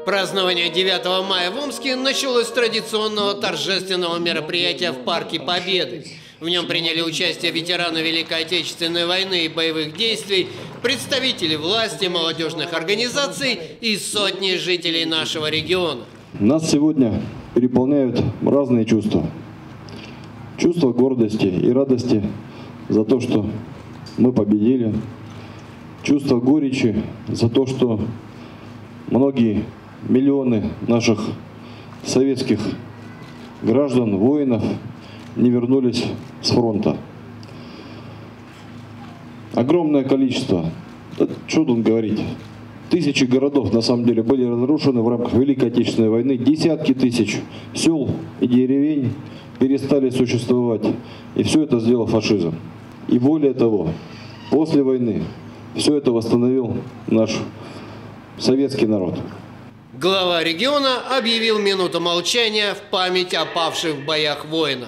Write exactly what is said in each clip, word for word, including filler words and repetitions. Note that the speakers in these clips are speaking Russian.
Празднование девятого мая в Омске началось с традиционного торжественного мероприятия в Парке Победы. В нем приняли участие ветераны Великой Отечественной войны и боевых действий, представители власти, молодежных организаций и сотни жителей нашего региона. Нас сегодня переполняют разные чувства. Чувство гордости и радости за то, что мы победили. Чувство горечи за то, что многие миллионы наших советских граждан, воинов не вернулись с фронта. Огромное количество, да, что тут говорить, тысячи городов на самом деле были разрушены в рамках Великой Отечественной войны, десятки тысяч сел и деревень перестали существовать, и все это сделал фашизм. И более того, после войны все это восстановил наш советский народ. Глава региона объявил минуту молчания в память о павших в боях воинах.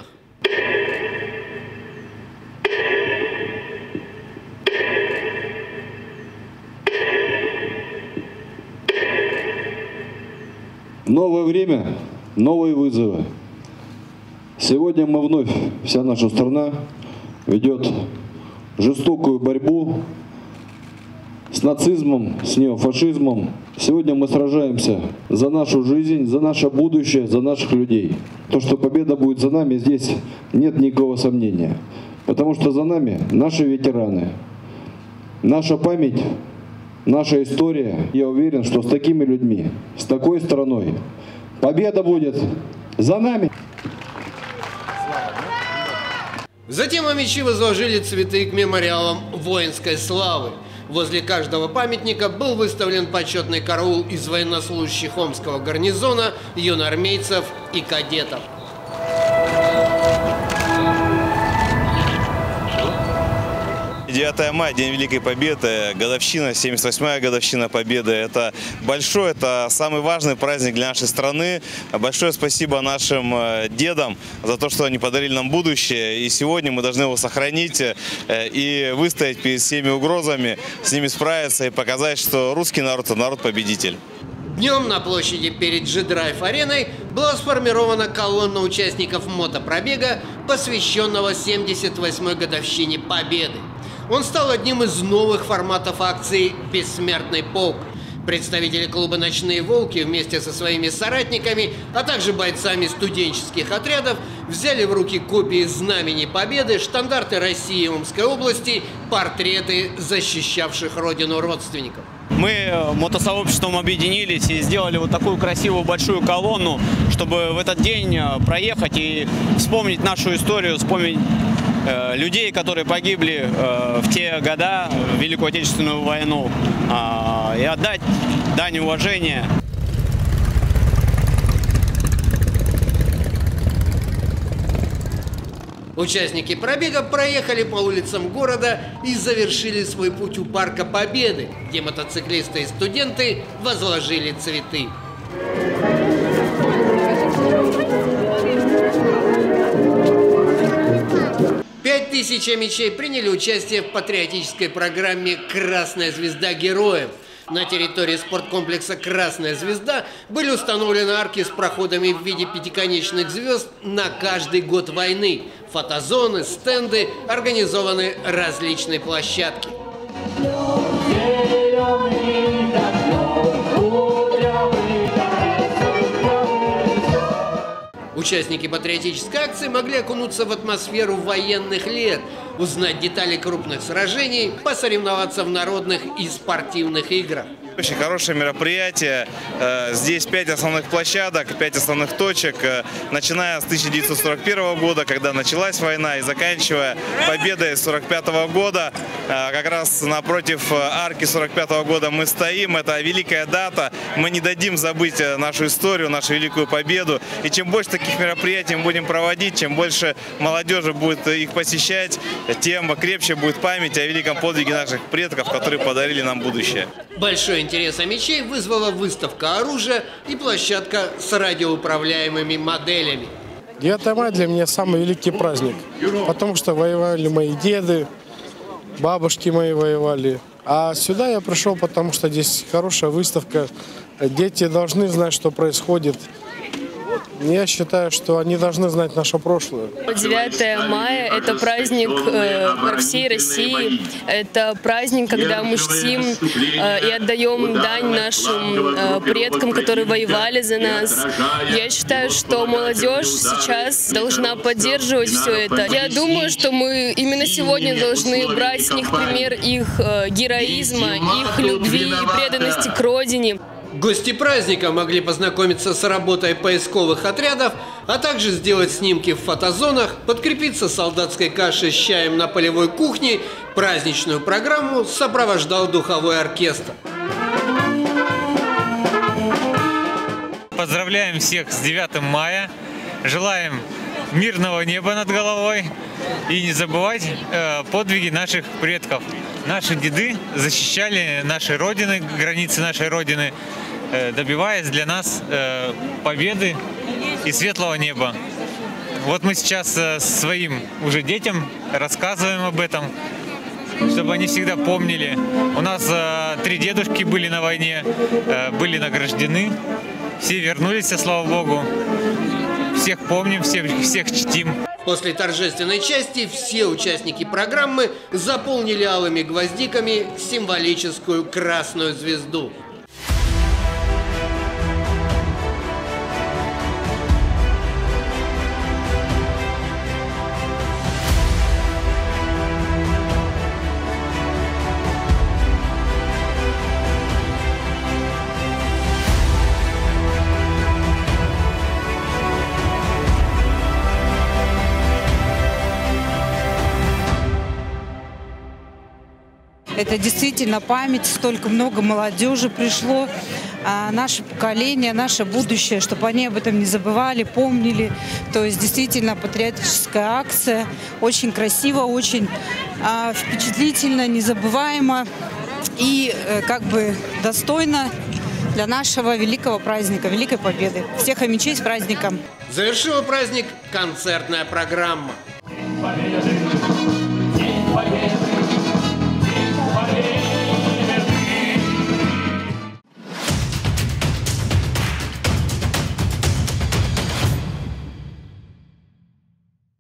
Новое время, новые вызовы. Сегодня мы вновь, вся наша страна ведет жестокую борьбу с нацизмом, с неофашизмом. Сегодня мы сражаемся за нашу жизнь, за наше будущее, за наших людей. То, что победа будет за нами, здесь нет никакого сомнения. Потому что за нами наши ветераны, наша память, наша история. Я уверен, что с такими людьми, с такой страной победа будет за нами. Затем омичи возложили цветы к мемориалам воинской славы. Возле каждого памятника был выставлен почетный караул из военнослужащих Омского гарнизона, юноармейцев и кадетов. девятое мая, День Великой Победы, годовщина, семьдесят восьмая годовщина Победы. Это большой, это самый важный праздник для нашей страны. Большое спасибо нашим дедам за то, что они подарили нам будущее. И сегодня мы должны его сохранить и выстоять перед всеми угрозами, с ними справиться и показать, что русский народ – это народ-победитель. Днем на площади перед G-Drive-ареной была сформирована колонна участников мотопробега, посвященного семьдесят восьмой годовщине Победы. Он стал одним из новых форматов акции «Бессмертный полк». Представители клуба «Ночные волки» вместе со своими соратниками, а также бойцами студенческих отрядов взяли в руки копии знамени Победы, штандарты России и Омской области, портреты защищавших родину родственников. Мы мотосообществом объединились и сделали вот такую красивую большую колонну, чтобы в этот день проехать и вспомнить нашу историю, вспомнить э, людей, которые погибли э, в те года, в Великую Отечественную войну, э, и отдать дань уважения. Участники пробега проехали по улицам города и завершили свой путь у Парка Победы, где мотоциклисты и студенты возложили цветы. Пять тысяч омичей приняли участие в патриотической программе «Красная звезда героев». На территории спорткомплекса «Красная звезда» были установлены арки с проходами в виде пятиконечных звезд на каждый год войны. Фотозоны, стенды, организованы различные площадки. Участники патриотической акции могли окунуться в атмосферу военных лет, узнать детали крупных сражений, посоревноваться в народных и спортивных играх. Очень хорошее мероприятие. Здесь пять основных площадок, пять основных точек, начиная с тысяча девятьсот сорок первого года, когда началась война, и заканчивая победой сорок пятого года. Как раз напротив арки сорок пятого года мы стоим. Это великая дата. Мы не дадим забыть нашу историю, нашу великую победу. И чем больше таких мероприятий мы будем проводить, чем больше молодежи будет их посещать, тем крепче будет память о великом подвиге наших предков, которые подарили нам будущее. Большой интерес омичей вызвала выставка оружия и площадка с радиоуправляемыми моделями. девятое мая для меня самый великий праздник, потому что воевали мои деды, бабушки мои воевали. А сюда я пришел, потому что здесь хорошая выставка Дети должны знать, что происходит. Я считаю, что они должны знать наше прошлое. девятое мая – это праздник э, всей России. Это праздник, когда мы чтим э, и отдаем дань нашим э, предкам, которые воевали за нас. Я считаю, что молодежь сейчас должна поддерживать все это. Я думаю, что мы именно сегодня должны брать с них пример их э, героизма, их любви и преданности к родине. Гости праздника могли познакомиться с работой поисковых отрядов, а также сделать снимки в фотозонах, подкрепиться солдатской кашей с чаем на полевой кухне. Праздничную программу сопровождал духовой оркестр. Поздравляем всех с девятым мая, желаем мирного неба над головой и не забывать э, подвиги наших предков. Наши деды защищали наши родины, границы нашей родины, э, добиваясь для нас э, победы и светлого неба. Вот мы сейчас э, своим уже детям рассказываем об этом, чтобы они всегда помнили. У нас э, три дедушки были на войне, э, были награждены, все вернулись, слава Богу. Всех помним, всех, всех чтим. После торжественной части все участники программы заполнили алыми гвоздиками символическую красную звезду. Это действительно память, столько много молодежи пришло, а наше поколение, наше будущее, чтобы они об этом не забывали, помнили. То есть действительно патриотическая акция, очень красиво, очень а, впечатлительно, незабываемо и э, как бы достойно для нашего великого праздника, Великой Победы. Всех омичей с праздником! Завершила праздник концертная программа. Победа!